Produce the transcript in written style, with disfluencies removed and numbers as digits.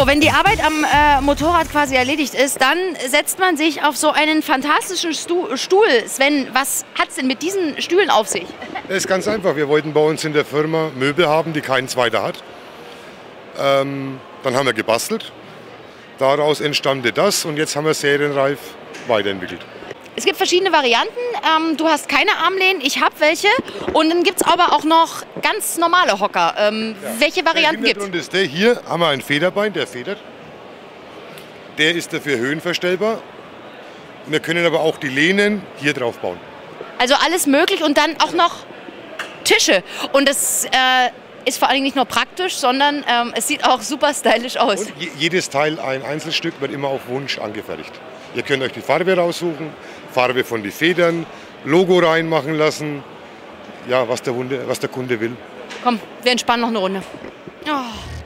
wenn die Arbeit am Motorrad quasi erledigt ist, dann setzt man sich auf so einen fantastischen Stuhl. Sven, was hat es denn mit diesen Stühlen auf sich? Das ist ganz einfach. Wir wollten bei uns in der Firma Möbel haben, die kein zweiter hat. Dann haben wir gebastelt. Daraus entstammte das und jetzt haben wir serienreif weiterentwickelt. Es gibt verschiedene Varianten. Du hast keine Armlehnen, ich habe welche. Und dann gibt es aber auch noch ganz normale Hocker. Welche Varianten gibt es? Ist der hier, haben wir ein Federbein, der federt. Der ist dafür höhenverstellbar. Wir können aber auch die Lehnen hier drauf bauen. Also alles möglich und dann auch noch Tische. Und das ist vor allem nicht nur praktisch, sondern es sieht auch super stylisch aus. Und jedes Teil, ein Einzelstück, wird immer auf Wunsch angefertigt. Ihr könnt euch die Farbe raussuchen, Farbe von den Federn, Logo reinmachen lassen, ja, was der Kunde will. Komm, wir entspannen noch eine Runde. Oh.